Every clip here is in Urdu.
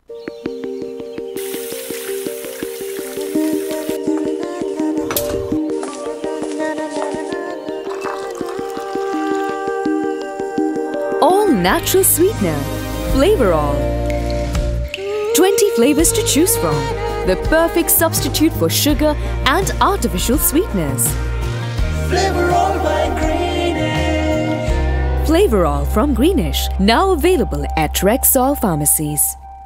All natural sweetener, Flavor All. 20 flavors to choose from. The perfect substitute for sugar and artificial sweeteners. Flavor All by Greenish. Flavor All from Greenish, now available at Rexall pharmacies.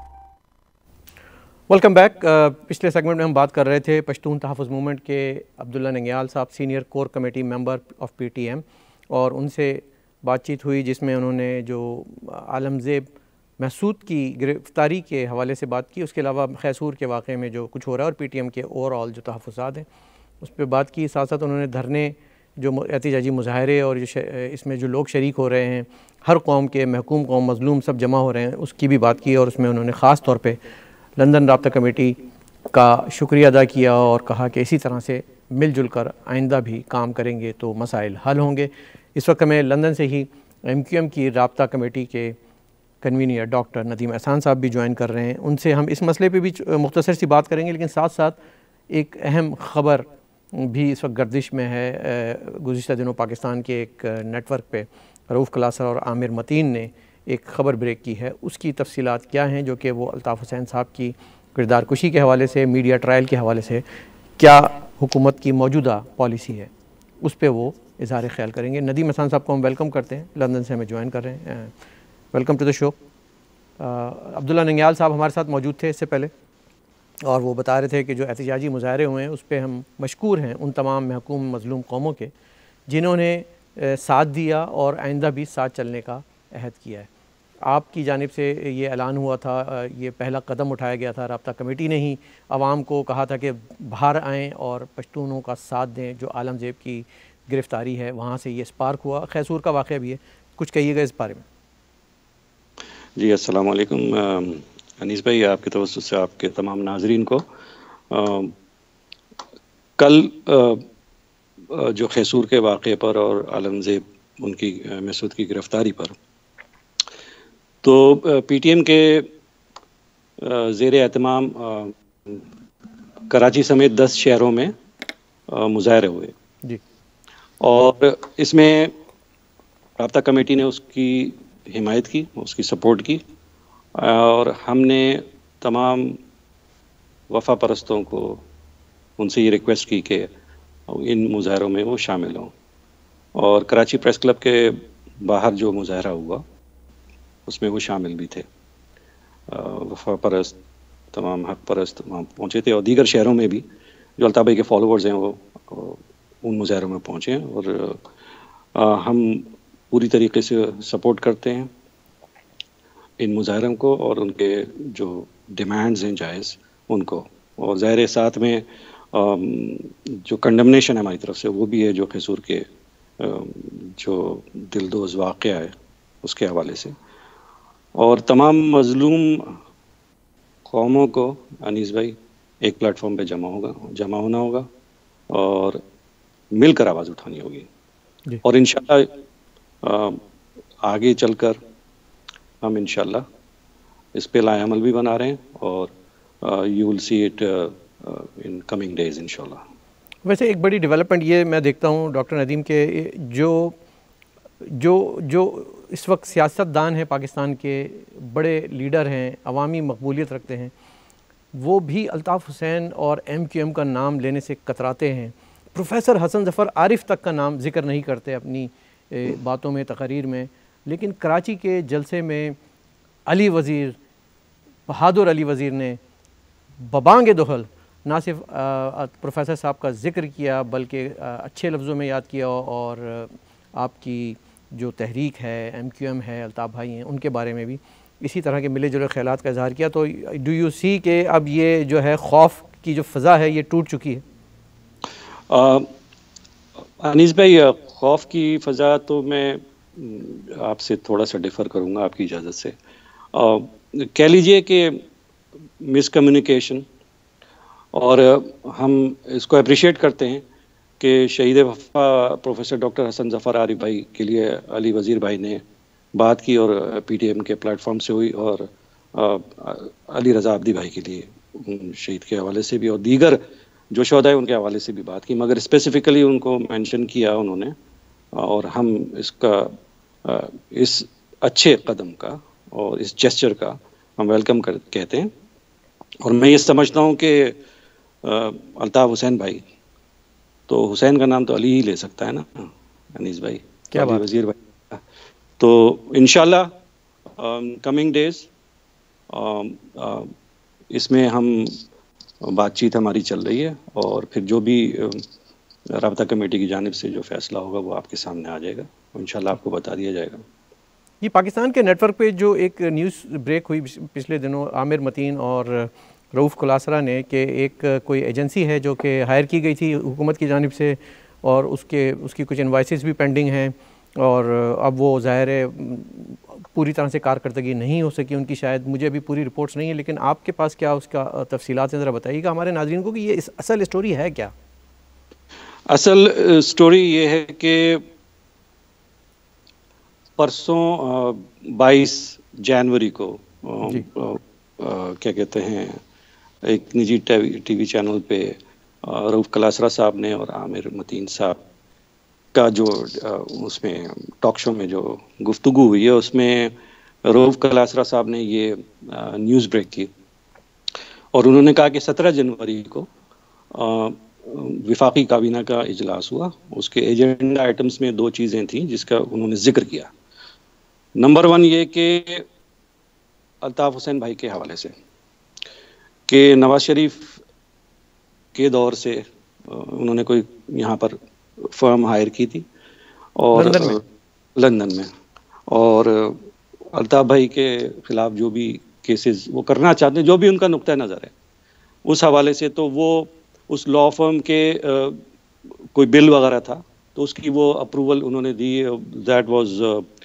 Welcome back. पिछले सेगमेंट में हम बात कर रहे थे पश्तून तहफ़्फ़ुज़ मूवमेंट के अब्दुल्ला नंगियाल साहब, senior core committee member of PTM, और उनसे बातचीत हुई जिसमें उन्होंने जो आलमज़ेब महसूद की गिरफ़्तारी के हवाले से बात की, उसके अलावा खैसूर के वाक़े में जो कुछ हो रहा है और पीटीएम के ओवरऑल जो तहफ़्फ़ुज़ात हैं उस पर बात की। साथ साथ उन्होंने धरने, जो एहतजाजी मुज़ाहरे और इसमें जो लोग शरीक हो रहे हैं, हर कौम के, महकूम कौम, मज़लूम सब जमा हो रहे हैं, उसकी भी बात की। और उसमें उन्होंने ख़ास तौर पे लंदन राब्ता कमेटी का शुक्रिया अदा किया और कहा कि इसी तरह से मिलजुल कर आइंदा भी काम करेंगे तो मसाइल हल होंगे। इस वक्त हमें लंदन से ही MQM की राब्ता कमेटी के कन्वीनर डॉक्टर नदीम एहसान साहब भी ज्वाइन कर रहे हैं। उनसे हम इस मसले पे भी मुख्तसर सी बात करेंगे, लेकिन साथ साथ एक अहम ख़बर भी इस वक्त गर्दिश में है। गुज़िश्ता दिनों पाकिस्तान के एक नेटवर्क पे रऊफ़ क्लासर और आमिर मतीन ने एक ख़बर ब्रेक की है। उसकी तफसीलात क्या हैं, जो कि वो अल्ताफ़ हुसैन साहब की किरदार कुशी के हवाले से, मीडिया ट्रायल के हवाले से क्या हुकूमत की मौजूदा पॉलिसी है, उस पर वो इज़हार ख्याल करेंगे। नदीम एहसान साहब को हम वेलकम करते हैं, लंदन से हमें ज्वाइन कर रहे हैं। Welcome to the show. Abdullah Nangyal साहब हमारे साथ मौजूद थे इससे पहले, और वो बता रहे थे कि जो एहतजाजी मुज़ाहरे हुए हैं उस पर हम मशकूर हैं उन तमाम महकूम मज़लूम कौमों के जिन्होंने साथ दिया और आइंदा भी साथ चलने का अहद किया है। आपकी जानिब से ये ऐलान हुआ था, ये पहला कदम उठाया गया था, राब्ता कमेटी ने ही आवाम को कहा था कि बाहर आएँ और पश्तूनों का साथ दें। जो आलमज़ेब की गिरफ़्तारी है वहाँ से ये स्पार्क हुआ। खैसूर का वाक़या भी है, कुछ कहिएगा इस बारे में। जी अस्सलाम वालेकुम अनीस भाई, आपके तवज्जुह से आपके तमाम नाज़रीन को। कल जो खैसूर के वाक़े पर और आलमज़ेब उनकी महसूद की गिरफ़्तारी पर, तो पीटीएम के ज़ेर एहतमाम कराची समेत 10 शहरों में मुज़ाहरे हुए जी, और इसमें राब्ता कमेटी ने उसकी हिमायत की, उसकी सपोर्ट की, और हमने तमाम वफ़ा परस्तों को उनसे ये रिक्वेस्ट की कि इन मुज़ाहरों में वो शामिल हों। और कराची प्रेस क्लब के बाहर जो मुज़ाहरा हुआ उसमें वो शामिल भी थे। वफ़ा परस्त, तमाम हक़ परस्त वहाँ पहुँचे थे, और दीगर शहरों में भी जो अल्ताफ़ भाई के फॉलोवर्स हैं वो उन मुज़ाहरों में पहुँचे हैं। और हम पूरी तरीके से सपोर्ट करते हैं इन मुज़ाहरों को और उनके जो डिमांड्स हैं जायज़ उनको। और ज़ाहिर साथ में जो कंडमनेशन है हमारी तरफ से वो भी है, जो खैसूर के जो दिलदोज़ वाक़या है उसके हवाले से। और तमाम मज़लूम कौमों को अनीस भाई एक प्लेटफॉर्म पे जमा होना होगा और मिलकर आवाज़ उठानी होगी। और इंशाअल्लाह आगे चलकर हम इंशाअल्लाह इस पे लाएअमल भी बना रहे हैं, और you will see it in coming days इंशाअल्लाह। वैसे एक बड़ी डेवलपमेंट ये मैं देखता हूँ डॉक्टर नदीम के, जो इस वक्त सियासतदान हैं पाकिस्तान के, बड़े लीडर हैं, अवामी मकबूलियत रखते हैं, वो भी अल्ताफ़ हुसैन और MQM का नाम लेने से कतराते हैं। प्रोफेसर हसन ज़फ़र आरिफ तक का नाम ज़िक्र नहीं करते अपनी बातों में, तकरीर में। लेकिन कराची के जलसे में अली वज़ीर, बहादुर अली वज़ीर ने बबांग दुहल ना सिर्फ प्रोफेसर साहब का ज़िक्र किया बल्कि अच्छे लफ्ज़ों में याद किया, और आपकी जो तहरीक है, MQM है, अल्ताफ़ भाई हैं, उनके बारे में भी इसी तरह के मिले जुले ख्यालात का इज़हार किया। तो डू यू सी कि अब ये जो है खौफ की जो फ़ज़ा है ये टूट चुकी है? अनीस भाई, खौफ की फ़ज़ा तो मैं आपसे थोड़ा सा डिफ़र करूँगा आपकी इजाज़त से। कह लीजिए कि मिसकम्युनिकेशन, और हम इसको अप्रिशिएट करते हैं कि शहीद वफ़ा प्रोफेसर डॉक्टर हसन ज़फ़र आरिफ भाई के लिए अली वज़ीर भाई ने बात की और पीटीएम के प्लेटफॉर्म से हुई, और علی رضا عبدی بھائی کے لیے شہید کے حوالے سے بھی اور دیگر جو شہداء ہیں ان کے حوالے سے بھی بات کی، مگر اسپیسیفکلی ان کو مینشن کیا انہوں نے، اور ہم اس اچھے قدم کا اور اس جیسچر کا ہم ویلکم کہتے ہیں. اور میں یہ سمجھتا ہوں کہ الطاف حسین بھائی، تو حسین کا نام تو علی ہی لے سکتا ہے نا انیس بھائی، کیا علی بات. وزیر بھائی. تو انشاءاللہ کمنگ ڈیز اس میں ہم بات چیت ہماری چل رہی ہے، اور پھر جو بھی رابطہ کمیٹی کی جانب سے جو فیصلہ ہوگا وہ آپ کے سامنے آ جائے گا، انشاءاللہ آپ کو بتا دیا جائے گا. یہ پاکستان کے نیٹ ورک پہ جو ایک نیوز بریک ہوئی پچھلے دنوں عامر متین اور رؤف کلاسرہ نے، کہ ایک کوئی ایجنسی ہے جو کہ ہائر کی گئی تھی حکومت کی جانب سے، اور اس کی کچھ انوائسز بھی پینڈنگ ہیں، اور اب وہ ظاہر ہے پوری طرح سے کارکردگی نہیں ہو سکی ان کی. شاید مجھے بھی پوری رپورٹس نہیں ہیں، لیکن آپ کے پاس کیا اس کا تفصیلات ہیں، ذرا بتائیے گا ہمارے ناظرین کو کہ یہ اصل اسٹوری ہے کیا؟ اصل اسٹوری یہ ہے کہ پرسوں 22 جنوری کو کیا کہتے ہیں ایک نجی ٹی وی چینل پہ رؤف کلاسرہ صاحب نے اور عامر متین صاحب کا جو اس میں ٹاک شو میں جو گفتگو ہوئی ہے، اس میں رؤف کلاسرہ صاحب نے یہ نیوز بریک کی، اور انہوں نے کہا کہ 17 جنوری کو وفاقی کابینہ کا اجلاس ہوا. اس کے ایجنڈا آئٹمس میں 2 چیزیں تھیں جس کا انہوں نے ذکر کیا. نمبر 1 یہ کہ الطاف حسین بھائی کے حوالے سے کہ نواز شریف کے دور سے انہوں نے کوئی یہاں پر فرم ہائر کی تھی اور لندن میں، اور الطاف بھائی کے خلاف جو بھی کیسز وہ کرنا چاہتے ہیں، جو بھی ان کا نقطہ نظر ہے اس حوالے سے، تو وہ اس لا فرم کے کوئی بل وغیرہ تھا تو اس کی وہ اپروول انہوں نے دی. That was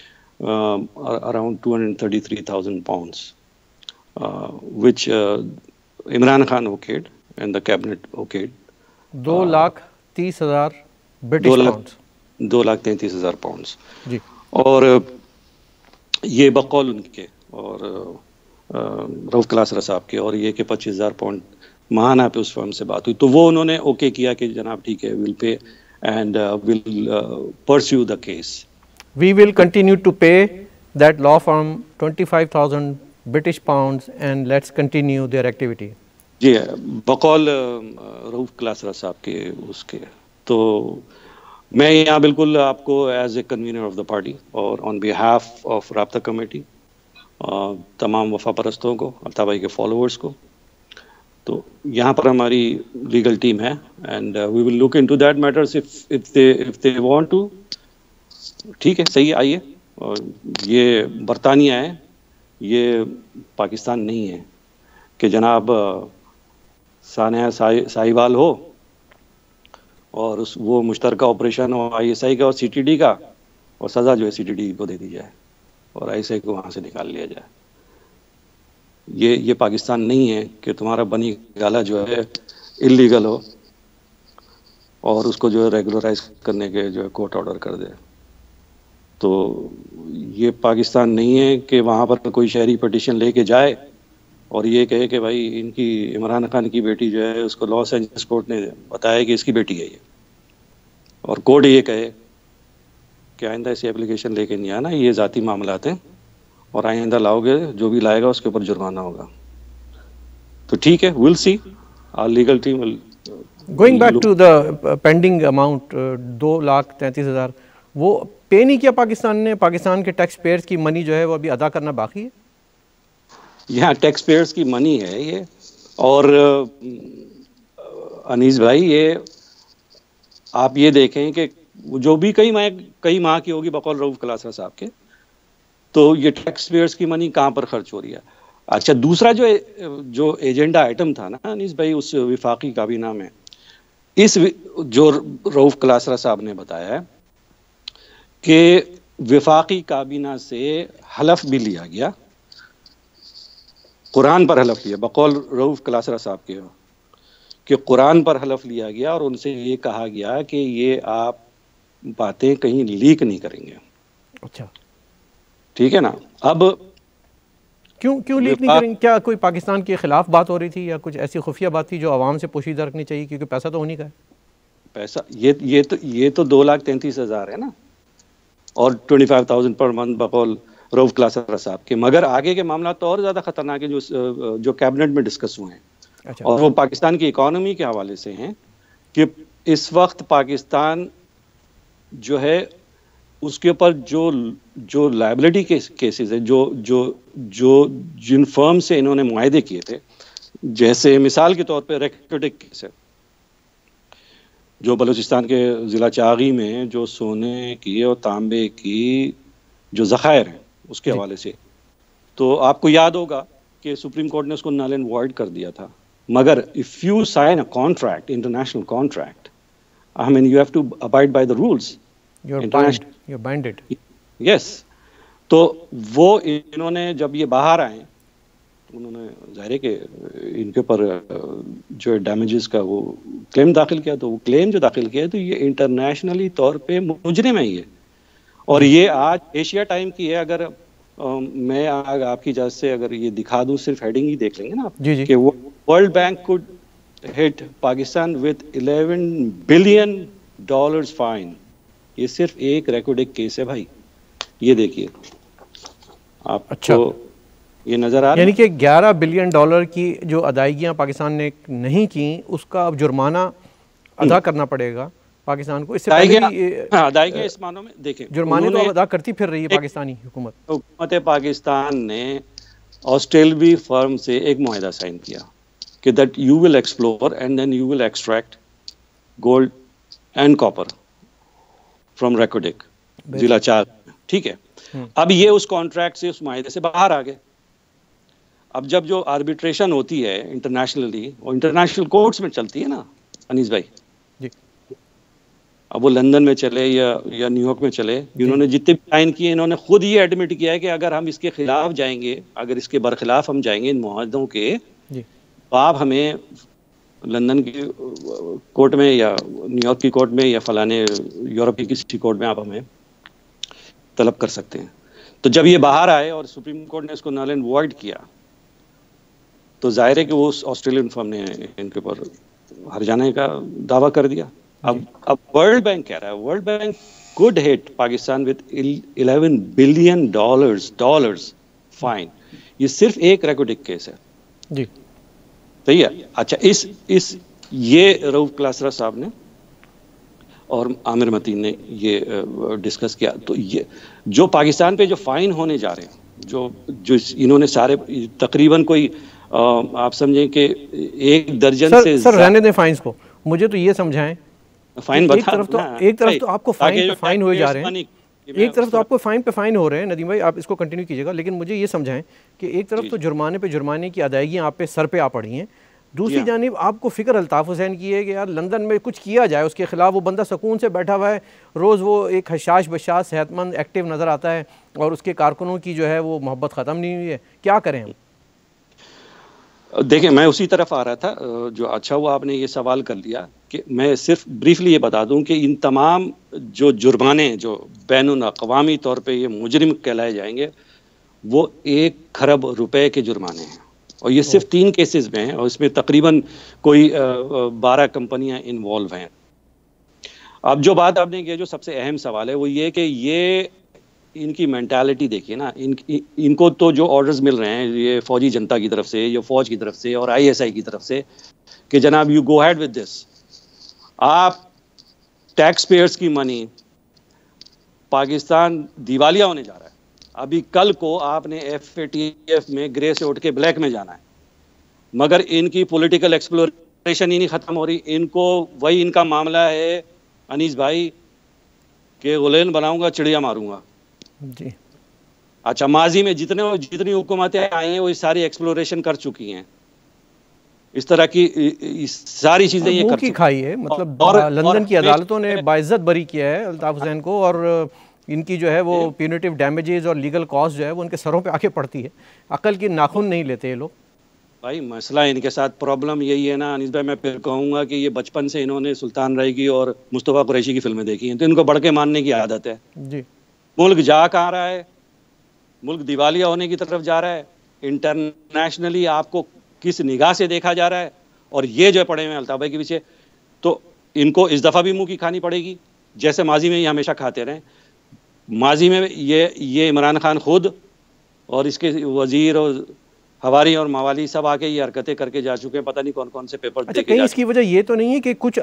around 233,000 pounds which Imran Khan okayed and the cabinet okayed. 2,30,000 British pounds. 2,33,000 pounds جی. اور یہ بقول ان کے اور رؤف کلاسرہ صاحب کے، اور یہ کہ 25,000 پاؤنڈ ماہانہ پہ اس فرم سے بات ہوئی، تو وہ انہوں نے اوکے کیا کہ جناب ٹھیک ہے، we'll pay and we'll pursue the case. We will continue to pay that law firm 25,000 British pounds and let's continue their activity. جی بقول رؤف کلاسرہ صاحب کے اس کے. تو میں یہاں بالکل آپ کو as a convener of the party اور آن بیہاف آف رابطہ کمیٹی تمام وفا پرستوں کو، الطاف بھائی کے فالوورز کو، تو یہاں پر ہماری لیگل ٹیم ہے and we will look into that matters if they want to. ٹھیک ہے، صحیح ہے، آئیے. اور یہ برطانیہ ہے، یہ پاکستان نہیں ہے کہ جناب سانحہ ساہیوال ہو اور وہ مشترکہ آپریشن ہو ISI کا اور CTD کا، اور سزا جو ہے CTD کو دے دی جائے اور ISI کو وہاں سے نکال لیا جائے. یہ پاکستان نہیں ہے کہ تمہارا بنی گالا جو ہے اللیگل ہو اور اس کو جو ہے ریگولرائز کرنے کے جو ہے کورٹ آرڈر کر دے. تو یہ پاکستان نہیں ہے کہ وہاں پر کوئی شہری پٹیشن لے کے جائے اور یہ کہے کہ بھائی ان کی عمران خان کی بیٹی جو ہے اس کو لاس اینجلس کورٹ نے بتایا کہ اس کی بیٹی ہے یہ، اور کورٹ یہ کہے کہ آئندہ ایسی اپلیکیشن لے کے نہیں آنا، یہ ذاتی معاملات ہیں اور آئندہ لاؤ گے جو بھی لائے گا اس کے اوپر جرمانہ ہوگا. تو ٹھیک ہے، we'll see. Our legal team will Going back to the pending amount 2,33,000, وہ پے نہیں کیا پاکستان نے؟ پاکستان کے ٹیکس پیئرز کی منی جو ہے وہ ابھی ادا کرنا باقی ہے. یہاں ٹیکس پیئرز کی منی ہے یہ. اور انیس بھائی یہ آپ یہ دیکھیں کہ جو بھی کئی ماہ کی ہوگی بقول رؤف کلاسرہ صاحب کے، تو یہ ٹیکس پیئرز کی منی کہاں پر خرچ ہو رہی ہے. اچھا، دوسرا جو ایجنڈا آئٹم تھا نا انیس بھائی اس وفاقی کابینہ میں، جو رؤف کلاسرہ صاحب نے بتایا ہے کہ وفاقی کابینہ سے حلف بھی لیا گیا، قرآن پر حلف لیا، بقول رؤف کلاسرہ صاحب کے کہ قرآن پر حلف لیا گیا اور ان سے یہ کہا گیا کہ یہ آپ باتیں کہیں لیک نہیں کریں گے. اچھا، ٹھیک ہے نا. اب کیوں لیک نہیں کریں؟ کیا کوئی پاکستان کے خلاف بات ہو رہی تھی یا کچھ ایسی خفیہ بات تھی جو عوام سے پوشیدہ رکھنی چاہیے، کیونکہ پیسہ تو انہیں کا ہے؟ پیسہ یہ تو 2,33,000 ہے نا، اور 25,000 پر منتھ بقول روف کلاسر صاحب کے. مگر آگے کے معاملات تو اور زیادہ خطرناک ہیں جو کیبنٹ میں ڈسکس ہوئے ہیں، اور وہ پاکستان کی اکانومی کے حوالے سے ہیں کہ اس وقت پاکستان جو ہے اس کے اوپر جو لائبلٹی کیسز ہے، جو جن فرم سے انہوں نے معاہدے کیے تھے، جیسے مثال کے طور پہ ریکوڈک کیس ہے جو بلوچستان کے ضلع چاغی میں جو سونے کی اور تانبے کی جو ذخائر ہیں اس کے حوالے سے، تو آپ کو یاد ہوگا کہ سپریم کورٹ نے اس کو نل اینڈ وائڈ کر دیا تھا. مگر if you sign a contract, international contract, I mean you have to abide by the rules. You're binded. Yes. تو وہ انہوں نے جب یہ باہر آئے انہوں نے ظاہر ہے کہ ان کے اوپر جو ڈیمیجز کا وہ کلیم داخل کیا، تو وہ کلیم جو داخل کیا تو یہ انٹرنیشنلی طور پہ مجرم ہے یہ. اور یہ آج ایشیا ٹائم کی ہے. اگر میں آپ کی اجازت سے اگر یہ دکھا دوں، صرف ہیڈنگ ہی دیکھ لیں گے نا کہ World Bank could hit Pakistan with $11 billion fine. یہ صرف ایک ریکارڈک کیس ہے بھائی، یہ دیکھیے آپ کو یہ نظر آ رہا ہے، یعنی کہ $11 بلین کی جو ادائیگیاں پاکستان نے نہیں کی اس کا اب جرمانہ ادا کرنا پڑے گا پاکستان کو. اس سے پہلے ادائیگیاں اس معنوں میں دیکھیں جرمانے تو ادا کرتی پھر رہی ہے پاکستانی حکومت پاکستان نے آسٹریلوی فرم سے ایک معاہدہ سائن کیا کہ that you will explore and then you will extract gold and copper from Reko Diq ضلع چار. ٹھیک ہے، اب یہ اس کانٹریکٹ سے اس معاہدے سے باہر آ گئے. اب جب جو آربیٹریشن ہوتی ہے انٹرنیشنلی، وہ انٹرنیشنل کورٹس میں چلتی ہے نا انیس بھائی، اب وہ لندن میں چلے یا نیو یارک میں چلے، انہوں نے جتنے بھی سائن کیے انہوں نے خود یہ ایڈمٹ کیا ہے کہ اگر ہم اس کے خلاف جائیں گے، اگر اس کے برخلاف ہم جائیں گے ان معاہدوں کے، تو آپ ہمیں لندن کی کورٹ میں یا نیو یارک کی کورٹ میں یا فلانے یورپ کی کسی کورٹ میں آپ ہمیں طلب کر سکتے ہیں. تو جب یہ باہر آئے اور سپریم کورٹ نے اس کو نل اینڈ وائڈ کیا، تو ظاہر ہے کہ وہ آسٹریلین فرم نے ان کے اوپر ہر جانے کا دعویٰ کر دیا. اب ورلڈ بینک کہہ رہا ہے World Bank could hit Pakistan with $11 billion fine. یہ صرف ایک ریکارڈک کیس ہے جی، صحیح ہے. اچھا، اس یہ روف کلاسرا صاحب نے اور عامر متین نے یہ ڈسکس کیا. تو یہ جو پاکستان پہ جو فائن ہونے جا رہے ہیں، جو انہوں نے سارے تقریباً کوئی آپ سمجھیں کہ 1 درجن سے سر رہنے دیں فائنز کو. مجھے تو یہ سمجھائیں فائن ایک طرف تو آپ کو فائن پہ فائن ہوئے جا رہے ہیں، ایک طرف تو آپ کو فائن پہ فائن ہو رہے ہیں. ندیم بھائی آپ اس کو کنٹینیو کیجیے گا، لیکن مجھے یہ سمجھائیں کہ ایک طرف تو جرمانے پہ جرمانے کی ادائیگیاں آپ پہ سر پہ آ پڑی ہیں، دوسری جانب آپ کو فکر الطاف حسین کی ہے کہ یار لندن میں کچھ کیا جائے اس کے خلاف. وہ بندہ سکون سے بیٹھا ہوا ہے، روز وہ ایک حشاش بشاش صحت مند ایکٹیو نظر آتا ہے، اور اس کے کارکنوں کی جو ہے وہ محبت ختم نہیں ہوئی ہے. کیا کریں ہم؟ دیکھیں، میں اسی طرف آ رہا تھا. جو اچھا ہوا آپ نے یہ سوال کر لیا کہ میں صرف بریفلی یہ بتا دوں کہ ان تمام جو جرمانے جو بین الاقوامی طور پہ یہ مجرم کہلائے جائیں گے، وہ 1 کھرب روپے کے جرمانے ہیں، اور یہ صرف 3 کیسز میں ہیں، اور اس میں تقریباً کوئی 12 کمپنیاں انوالو ہیں. اب جو بات آپ نے کیا، جو سب سے اہم سوال ہے وہ یہ کہ یہ ان کی مینٹالٹی دیکھیے نا. ان کو تو جو آرڈرز مل رہے ہیں یہ فوجی جنتا کی طرف سے، یا فوج کی طرف سے، اور ISI کی طرف سے کہ جناب you go ahead with this. آپ ٹیکس پیئرز کی منی، پاکستان دیوالیہ ہونے جا رہا ہے. ابھی کل کو آپ نے FATF میں گرے سے اٹھ کے بلیک میں جانا ہے، مگر ان کی پولیٹیکل ایکسپلوریشن ہی نہیں ختم ہو رہی. ان کو وہی ان کا معاملہ ہے انیس بھائی کہ غلین بناؤں گا چڑیا ماروں گا. جی اچھا، ماضی میں جتنی حکومتیں آئی ہیں وہ ساری ایکسپلوریشن کر چکی ہیں، اس طرح کی ساری چیزیں یہ کر چکی کھائی ہے. مطلب لندن کی عدالتوں نے باعزت بری کیا ہے الطاف حسین کو، اور ان کی جو ہے وہ پیونیٹیو ڈیمیجز اور لیگل کاسٹ جو ہے وہ ان کے سروں پہ آ کے پڑتی ہے. عقل کی ناخن نہیں لیتے یہ لوگ. بھائی مسئلہ ان کے ساتھ پرابلم یہی ہے نا انیس بھائی، میں پھر کہوں گا کہ یہ بچپن سے انہوں نے سلطان رائی کی اور مصطفیٰ قریشی کی فلمیں دیکھی ہیں، تو ان کو بڑھ کے ماننے کی عادت ہے. جی، ملک جا کہاں رہا ہے، ملک دیوالیہ ہونے کی طرف جا رہا ہے. انٹرنیشنلی آپ کو کس نگاہ سے دیکھا جا رہا ہے. اور یہ جو پڑے ہوئے ہیں الطاف بھائی کے پیچھے, تو ان کو اس دفعہ بھی منہ کی کھانی پڑے گی, جیسے ماضی میں یہ ہمیشہ کھاتے رہے. ماضی میں یہ عمران خان خود اور اس کے وزیر اور حواری اور موالی سب آ کے یہ حرکتیں کر کے جا چکے ہیں, پتہ نہیں کون کون سے پیپر دے کے. کہیں اس کی وجہ یہ تو نہیں ہے کہ کچھ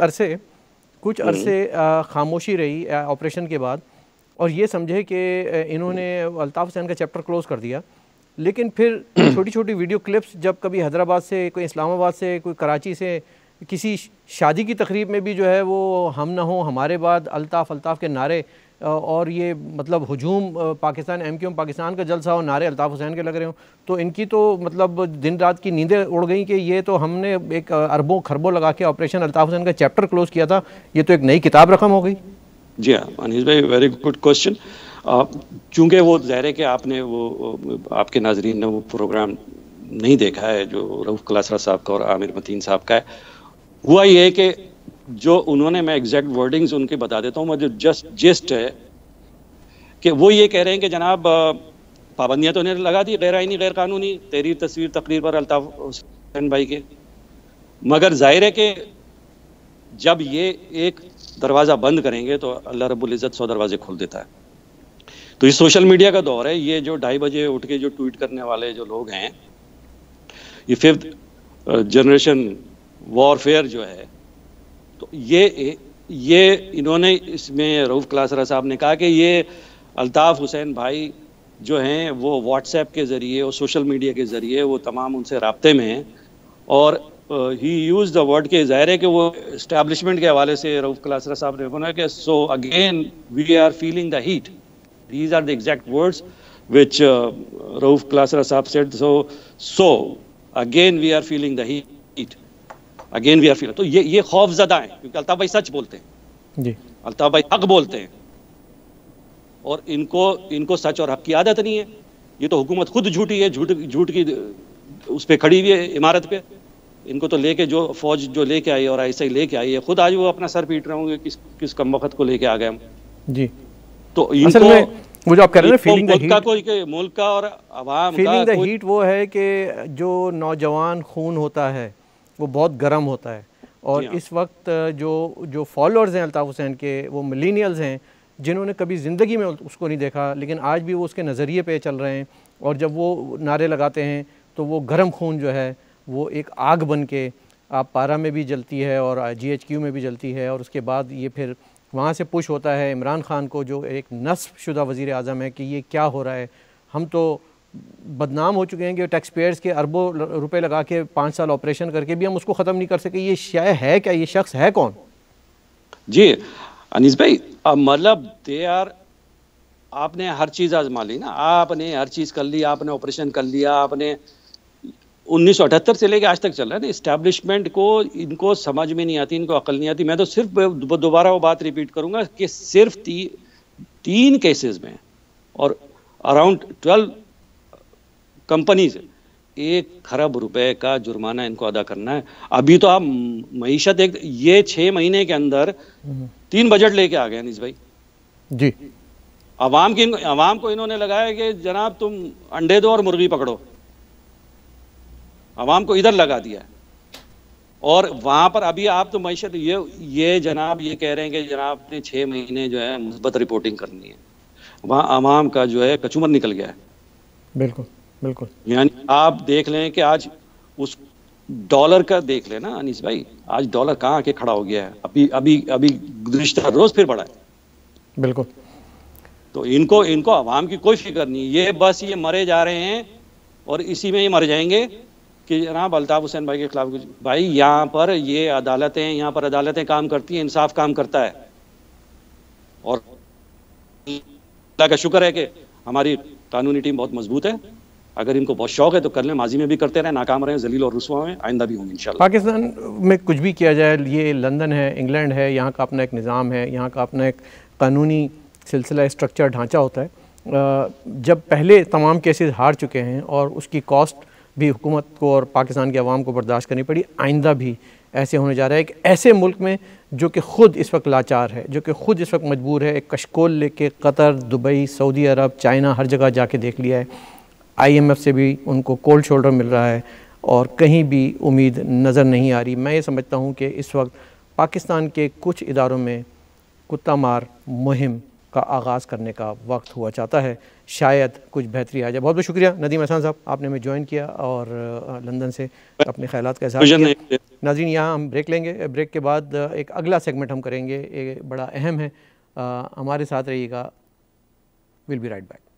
عرصے خاموشی رہی آپریشن کے بعد, اور یہ سمجھے کہ انہوں نے الطاف حسین کا چیپٹر کلوز کر دیا, لیکن پھر چھوٹی چھوٹی ویڈیو کلپس جب کبھی حیدرآباد سے, کوئی اسلام آباد سے, کوئی کراچی سے, کسی شادی کی تقریب میں بھی جو ہے وہ ہم نہ ہوں ہمارے بعد الطاف کے نعرے, اور یہ مطلب ہجوم پاکستان MQM پاکستان کا جلسہ ہو, نعرے الطاف حسین کے لگ رہے ہوں, تو ان کی تو مطلب دن رات کی نیندیں اڑ گئیں کہ یہ تو ہم نے ایک اربوں خربوں لگا کے آپریشن الطاف حسین کا چیپٹر کلوز کیا تھا, یہ تو ایک نئی کتاب رقم ہو گئی. جی ہاں انیس بھائی, ویری گڈ کوشچن. چونکہ وہ ظاہر ہے کہ آپ نے وہ آپ کے ناظرین نے وہ پروگرام نہیں دیکھا ہے جو رؤف کلاسرا صاحب کا اور عامر متین صاحب کا ہے. ہوا یہ کہ جو انہوں نے, میں ایگزیکٹ ورڈنگز ان کے بتا دیتا ہوں, وہ جو جسٹ ہے کہ وہ یہ کہہ رہے ہیں کہ جناب پابندیاں تو انہیں لگا دی غیر آئینی غیر قانونی تحریر تصویر تقریر پر الطاف حسین بھائی کے, مگر ظاہر ہے کہ جب یہ ایک دروازہ بند کریں گے تو اللہ رب العزت 100 دروازے کھول دیتا ہے. تو یہ سوشل میڈیا کا دور ہے, یہ جو 2:30 بجے اٹھ کے جو ٹویٹ کرنے والے جو لوگ ہیں, یہ 5th جنریشن وارفیئر جو ہے, تو یہ انہوں نے اس میں رؤف کلاسرا صاحب نے کہا کہ یہ الطاف حسین بھائی جو ہیں وہ واٹس ایپ کے ذریعے اور سوشل میڈیا کے ذریعے وہ تمام ان سے رابطے میں ہیں, اور ہی یوز دا ورڈ کہ ظاہر ہے کہ وہ اسٹیبلشمنٹ کے حوالے سے رؤف کلاسرا صاحب نے بولا کہ so again we are feeling the heat. These are the exact words which Rauf Klasra صاحب said. So again we are feeling the heat, again we are feeling. تو یہ خوف زدہ ہیں کیونکہ الطاف بھائی سچ بولتے ہیں, جی الطاف بھائی حق بولتے ہیں, اور ان کو سچ اور حق کی عادت نہیں ہے. یہ تو حکومت خود جھوٹی ہے, جھوٹ کی اس پہ کھڑی ہوئی ہے عمارت پہ. ان کو تو لے کے جو فوج جو لے کے آئی اور ایسا ہی لے کے آئی ہے, خود آج وہ اپنا سر پیٹ رہے ہوں گے کس کم وقت کو لے کے آ گئے ہم. جی تو اصل میں وہ جو آپ کہہ رہے ہیں فیلنگ دا ہیٹ, ملک کا اور عوام کا فیلنگ دا ہیٹ وہ ہے کہ جو نوجوان خون ہوتا ہے وہ بہت گرم ہوتا ہے, اور اس وقت جو فالوورز ہیں الطاف حسین کے وہ ملینیلز ہیں جنہوں نے کبھی زندگی میں اس کو نہیں دیکھا, لیکن آج بھی وہ اس کے نظریے پہ چل رہے ہیں, اور جب وہ نعرے لگاتے ہیں تو وہ گرم خون جو ہے وہ ایک آگ بن کے آپ پارا میں بھی جلتی ہے اور GHQ میں بھی جلتی ہے, اور اس کے بعد یہ پھر وہاں سے پش ہوتا ہے عمران خان کو جو ایک نصب شدہ وزیر اعظم ہے کہ یہ کیا ہو رہا ہے, ہم تو بدنام ہو چکے ہیں کہ ٹیکس پیئرز کے اربوں روپے لگا کے 5 سال آپریشن کر کے بھی ہم اس کو ختم نہیں کر سکے. یہ شے ہے کیا, یہ شخص ہے کون؟ جی انیس بھائی, مطلب آپ نے ہر چیز آزما لی نا, آپ نے ہر چیز کر لی, آپ نے آپریشن کر لیا, آپ نے 1978 سے لے کے آج تک چل رہا ہے نا. اسٹیبلشمنٹ کو ان کو سمجھ میں نہیں آتی, ان کو عقل نہیں آتی. میں تو صرف دوبارہ وہ بات ریپیٹ کروں گا کہ صرف 3 کیسز میں اور اراؤنڈ 12 کمپنیز 1 کھرب روپے کا جرمانہ ان کو ادا کرنا ہے. ابھی تو آپ معیشت یہ 6 مہینے کے اندر 3 بجٹ لے کے آ گئے انیس بھائی. جی عوام کو انہوں نے لگایا کہ جناب تم انڈے دو اور مرغی پکڑو, عوام کو ادھر لگا دیا ہے. اور وہاں پر ابھی آپ تو معیشت یہ جناب یہ کہہ رہے ہیں کہ جناب نے 6 مہینے جو ہے مثبت رپورٹنگ کرنی ہے, وہاں عوام کا جو ہے کچومر نکل گیا ہے. بالکل بالکل. یعنی آپ دیکھ لیں کہ آج اس ڈالر کا دیکھ لیں نا انیس بھائی, آج ڈالر کہاں آ کے کھڑا ہو گیا ہے, ابھی گزشتہ روز پھر بڑھا ہے. بالکل. تو ان کو عوام کی کوئی فکر نہیں, یہ بس یہ مرے جا رہے ہیں اور اسی میں یہ مر جائیں گے کہ جناب الطاف حسین بھائی کے خلاف. بھائی یہاں پر یہ عدالتیں کام کرتی ہیں, انصاف کام کرتا ہے, اور اللہ کا شکر ہے کہ ہماری قانونی ٹیم بہت مضبوط ہے. اگر ان کو بہت شوق ہے تو کر لیں, ماضی میں بھی کرتے رہے, ناکام رہے, ذلیل اور رسوا ہیں, آئندہ بھی ہوں گے انشاءاللہ. پاکستان میں کچھ بھی کیا جائے, یہ لندن ہے, انگلینڈ ہے, یہاں کا اپنا ایک نظام ہے, یہاں کا اپنا ایک قانونی سلسلہ اسٹرکچر ڈھانچہ ہوتا ہے. جب پہلے تمام کیسز ہار چکے ہیں اور اس کی کاسٹ بھی حکومت کو اور پاکستان کے عوام کو برداشت کرنی پڑی, آئندہ بھی ایسے ہونے جا رہا ہے کہ ایسے ملک میں جو کہ خود اس وقت لاچار ہے, جو کہ خود اس وقت مجبور ہے, ایک کشکول لے کے قطر, دبئی, سعودی عرب, چائنا ہر جگہ جا کے دیکھ لیا ہے, IMF سے بھی ان کو کولڈ شولڈر مل رہا ہے اور کہیں بھی امید نظر نہیں آ رہی. میں یہ سمجھتا ہوں کہ اس وقت پاکستان کے کچھ اداروں میں کتا مار مہم کا آغاز کرنے کا وقت ہوا چاہتا ہے, شاید کچھ بہتری آ جائے. بہت بہت شکریہ ندیم احسان صاحب, آپ نے ہمیں جوائن کیا اور لندن سے اپنے خیالات کا اظہار کیا. ناظرین, یہاں ہم بریک لیں گے, بریک کے بعد ایک اگلا سیگمنٹ ہم کریں گے, یہ بڑا اہم ہے, ہمارے ساتھ رہیے گا. We'll be right back.